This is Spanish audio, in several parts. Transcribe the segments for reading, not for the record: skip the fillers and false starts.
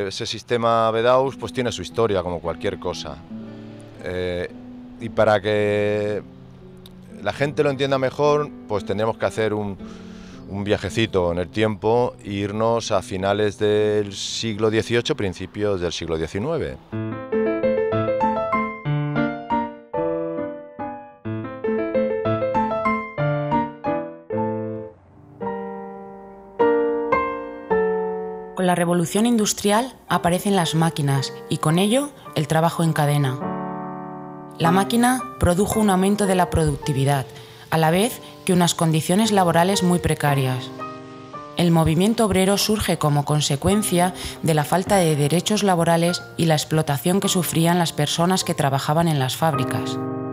ese sistema Bedauss pues tiene su historia, como cualquier cosa. Y para que la gente lo entienda mejor, pues tendríamos que hacer un viajecito en el tiempo e irnos a finales del siglo XVIII, principios del siglo XIX. Con la revolución industrial aparecen las máquinas y con ello el trabajo en cadena. La máquina produjo un aumento de la productividad, a la vez que unas condiciones laborales muy precarias. El movimiento obrero surge como consecuencia de la falta de derechos laborales y la explotación que sufrían las personas que trabajaban en las fábricas.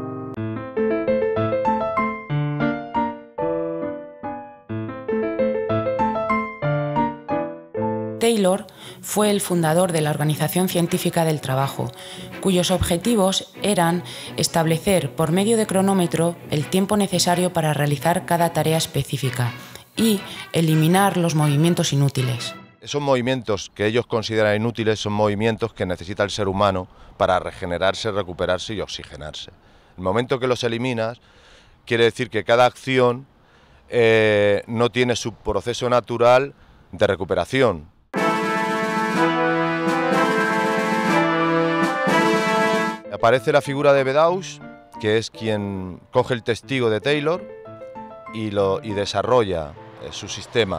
Taylor fue el fundador de la Organización Científica del Trabajo, cuyos objetivos eran establecer por medio de cronómetro el tiempo necesario para realizar cada tarea específica y eliminar los movimientos inútiles. Esos movimientos que ellos consideran inútiles son movimientos que necesita el ser humano para regenerarse, recuperarse y oxigenarse. El momento que los eliminas, quiere decir que cada acción no tiene su proceso natural de recuperación. Aparece la figura de Bedauss, que es quien coge el testigo de Taylor y desarrolla su sistema.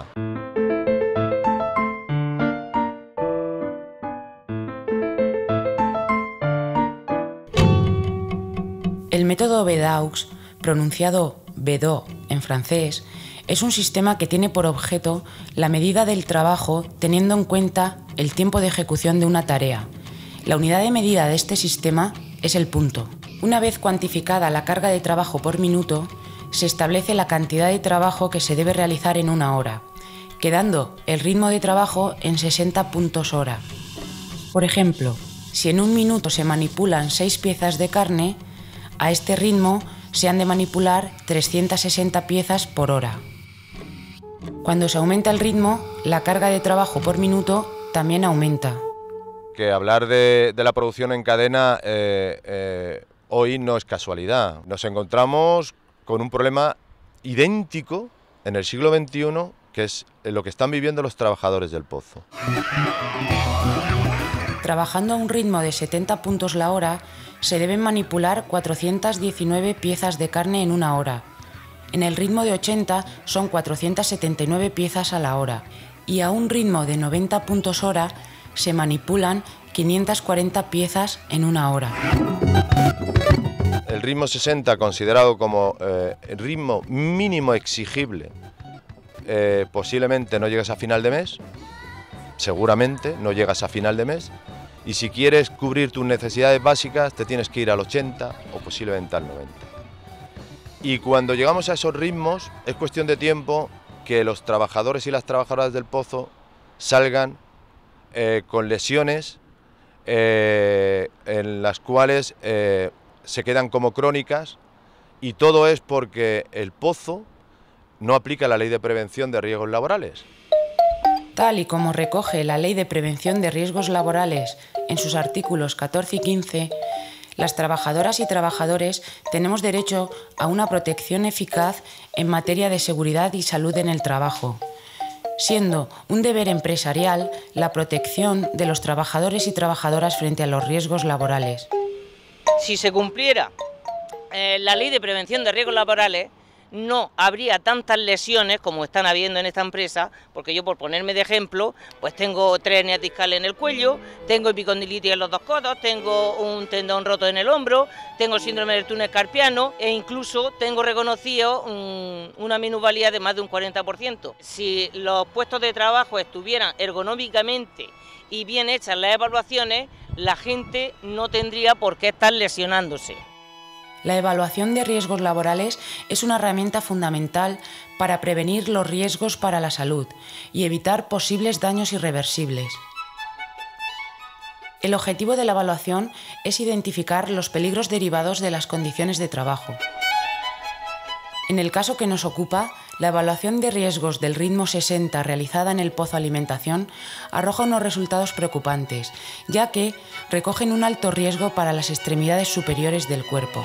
El método Bedauss, pronunciado Bedeau en francés, es un sistema que tiene por objeto la medida del trabajo teniendo en cuenta el tiempo de ejecución de una tarea. La unidad de medida de este sistema es el punto. Una vez cuantificada la carga de trabajo por minuto, se establece la cantidad de trabajo que se debe realizar en una hora, quedando el ritmo de trabajo en 60 puntos hora. Por ejemplo, si en un minuto se manipulan 6 piezas de carne, a este ritmo se han de manipular 360 piezas por hora. Cuando se aumenta el ritmo, la carga de trabajo por minuto también aumenta. Que hablar de la producción en cadena hoy no es casualidad. Nos encontramos con un problema idéntico en el siglo XXI, que es lo que están viviendo los trabajadores del pozo. Trabajando a un ritmo de 70 puntos la hora, se deben manipular 419 piezas de carne en una hora. En el ritmo de 80 son 479 piezas a la hora y a un ritmo de 90 puntos hora se manipulan 540 piezas en una hora. El ritmo 60, considerado como el ritmo mínimo exigible, posiblemente no llegas a final de mes, seguramente no llegas a final de mes, y si quieres cubrir tus necesidades básicas te tienes que ir al 80 o posiblemente al 90. Y cuando llegamos a esos ritmos es cuestión de tiempo que los trabajadores y las trabajadoras del pozo salgan con lesiones en las cuales se quedan como crónicas, y todo es porque el pozo no aplica la ley de prevención de riesgos laborales. Tal y como recoge la Ley de Prevención de Riesgos Laborales en sus artículos 14 y 15, las trabajadoras y trabajadores tenemos derecho a una protección eficaz en materia de seguridad y salud en el trabajo, siendo un deber empresarial la protección de los trabajadores y trabajadoras frente a los riesgos laborales. Si se cumpliera la Ley de Prevención de Riesgos Laborales, no habría tantas lesiones como están habiendo en esta empresa, porque yo, por ponerme de ejemplo, pues tengo 3 hernias discales en el cuello, tengo epicondilitis en los 2 codos, tengo un tendón roto en el hombro, tengo síndrome del túnel carpiano e incluso tengo reconocido una minusvalía de más de un 40%. Si los puestos de trabajo estuvieran ergonómicamente y bien hechas las evaluaciones, la gente no tendría por qué estar lesionándose. La evaluación de riesgos laborales es una herramienta fundamental para prevenir los riesgos para la salud y evitar posibles daños irreversibles. El objetivo de la evaluación es identificar los peligros derivados de las condiciones de trabajo. En el caso que nos ocupa, La evaluación de riesgos del ritmo 60 realizada en el Pozo Alimentación arroja unos resultados preocupantes, ya que recogen un alto riesgo para las extremidades superiores del cuerpo.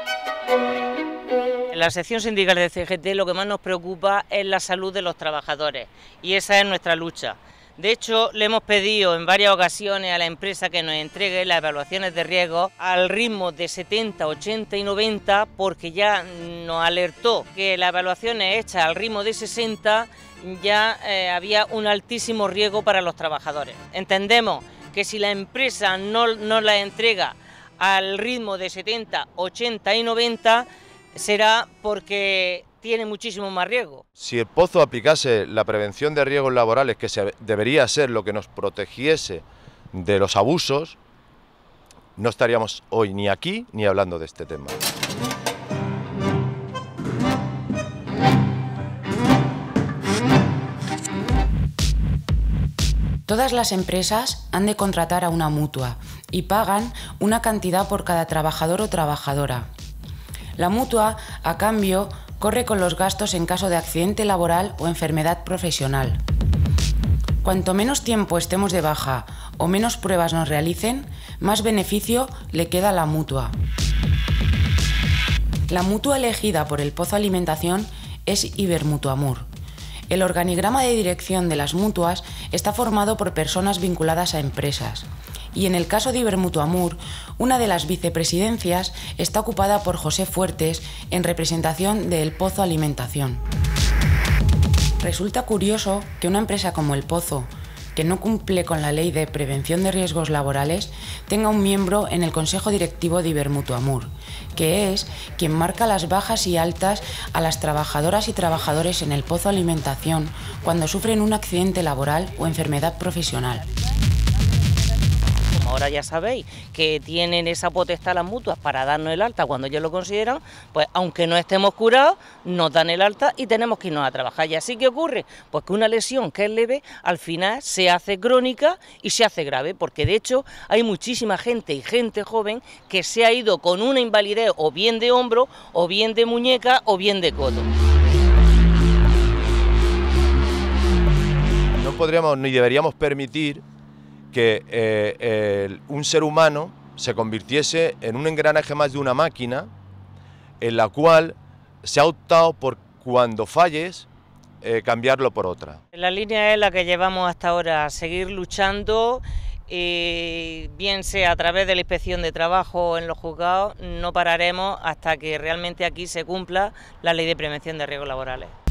En la sección sindical de CGT lo que más nos preocupa es la salud de los trabajadores y esa es nuestra lucha. De hecho, le hemos pedido en varias ocasiones a la empresa que nos entregue las evaluaciones de riesgo al ritmo de 70, 80 y 90, porque ya nos alertó que las evaluaciones hechas al ritmo de 60 ya había un altísimo riesgo para los trabajadores. Entendemos que si la empresa no la entrega al ritmo de 70, 80 y 90, será porque tiene muchísimo más riesgo. Si el Pozo aplicase la prevención de riesgos laborales, que debería ser lo que nos protegiese de los abusos, no estaríamos hoy ni aquí ni hablando de este tema. Todas las empresas han de contratar a una mutua y pagan una cantidad por cada trabajador o trabajadora. La mutua, a cambio, corre con los gastos en caso de accidente laboral o enfermedad profesional. Cuanto menos tiempo estemos de baja o menos pruebas nos realicen, más beneficio le queda a la mutua. La mutua elegida por el Pozo Alimentación es Ibermutuamur. El organigrama de dirección de las mutuas está formado por personas vinculadas a empresas. Y en el caso de Ibermutuamur, una de las vicepresidencias está ocupada por José Fuertes en representación de El Pozo Alimentación. Resulta curioso que una empresa como El Pozo, que no cumple con la ley de prevención de riesgos laborales, tenga un miembro en el consejo directivo de Ibermutuamur, que es quien marca las bajas y altas a las trabajadoras y trabajadores en El Pozo Alimentación cuando sufren un accidente laboral o enfermedad profesional. Ahora ya sabéis que tienen esa potestad las mutuas para darnos el alta cuando ellos lo consideran, pues aunque no estemos curados, nos dan el alta y tenemos que irnos a trabajar. ¿Y así qué ocurre? Pues que una lesión que es leve, al final se hace crónica y se hace grave, porque de hecho hay muchísima gente y gente joven que se ha ido con una invalidez o bien de hombro, o bien de muñeca, o bien de codo. No podríamos ni deberíamos permitir que un ser humano se convirtiese en un engranaje más de una máquina en la cual se ha optado por, cuando falles, cambiarlo por otra. La línea es la que llevamos hasta ahora, seguir luchando, bien sea a través de la inspección de trabajo o en los juzgados, no pararemos hasta que realmente aquí se cumpla la ley de prevención de riesgos laborales.